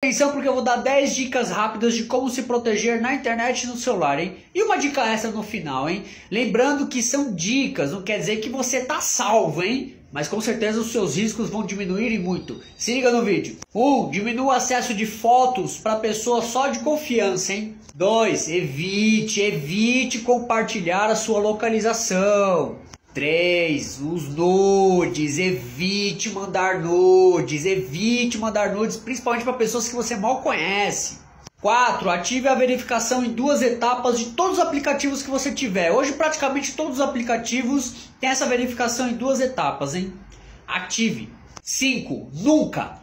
Atenção, porque eu vou dar 10 dicas rápidas de como se proteger na internet e no celular, hein? E uma dica extra no final, hein? Lembrando que são dicas, não quer dizer que você tá salvo, hein? Mas com certeza os seus riscos vão diminuir e muito. Se liga no vídeo. 1. Diminua o acesso de fotos para pessoas só de confiança, hein? 2. Evite compartilhar a sua localização. 3. Os nudes, evite mandar nudes, principalmente para pessoas que você mal conhece. 4. Ative a verificação em 2 etapas de todos os aplicativos que você tiver. Hoje praticamente todos os aplicativos têm essa verificação em 2 etapas, hein? Ative. 5. Nunca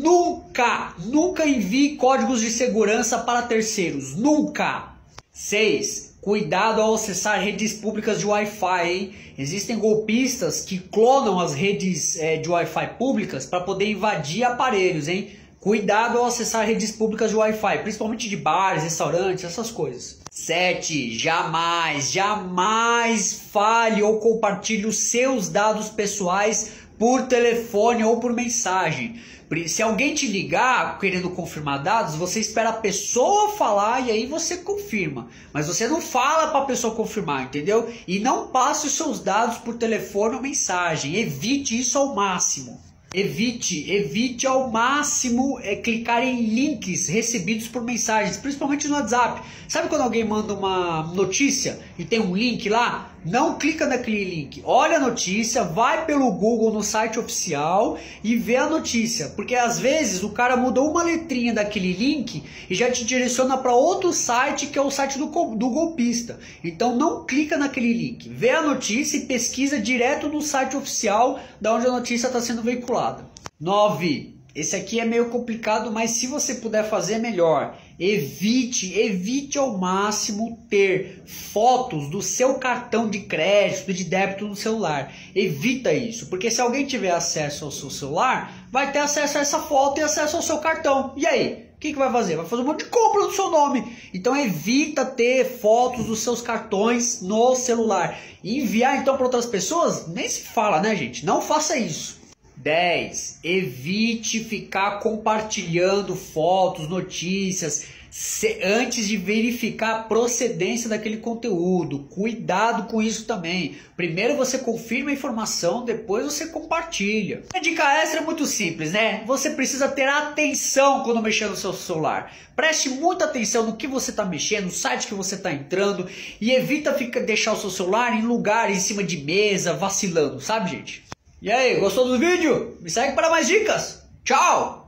envie códigos de segurança para terceiros. Nunca. 6. Cuidado ao acessar redes públicas de Wi-Fi, hein? Existem golpistas que clonam as redes de Wi-Fi públicas para poder invadir aparelhos, hein? Cuidado ao acessar redes públicas de Wi-Fi, principalmente de bares, restaurantes, essas coisas. 7. Jamais fale ou compartilhe os seus dados pessoais por telefone ou por mensagem. Se alguém te ligar querendo confirmar dados, você espera a pessoa falar e aí você confirma. Mas você não fala para a pessoa confirmar, entendeu? E não passe os seus dados por telefone ou mensagem. Evite isso ao máximo. Evite ao máximo clicar em links recebidos por mensagens, principalmente no WhatsApp. Sabe quando alguém manda uma notícia e tem um link lá? Não clica naquele link. Olha a notícia, vai pelo Google no site oficial e vê a notícia. Porque às vezes o cara mudou uma letrinha daquele link e já te direciona para outro site que é o site do golpista. Então não clica naquele link. Vê a notícia e pesquisa direto no site oficial da onde a notícia está sendo veiculada. 9. Esse aqui é meio complicado, mas se você puder fazer, melhor. Evite ao máximo ter fotos do seu cartão de crédito, de débito no celular. Evita isso, porque se alguém tiver acesso ao seu celular, vai ter acesso a essa foto e acesso ao seu cartão. E aí? O que vai fazer? Vai fazer um monte de compra no seu nome. Então evita ter fotos dos seus cartões no celular. E enviar então para outras pessoas, nem se fala, né, gente? Não faça isso. 10. Evite ficar compartilhando fotos, notícias, antes de verificar a procedência daquele conteúdo. Cuidado com isso também. Primeiro você confirma a informação, depois você compartilha. A dica extra é muito simples, né? Você precisa ter atenção quando mexer no seu celular. Preste muita atenção no que você está mexendo, no site que você está entrando, e evita deixar o seu celular em lugar, em cima de mesa, vacilando, sabe, gente? E aí, gostou do vídeo? Me segue para mais dicas. Tchau!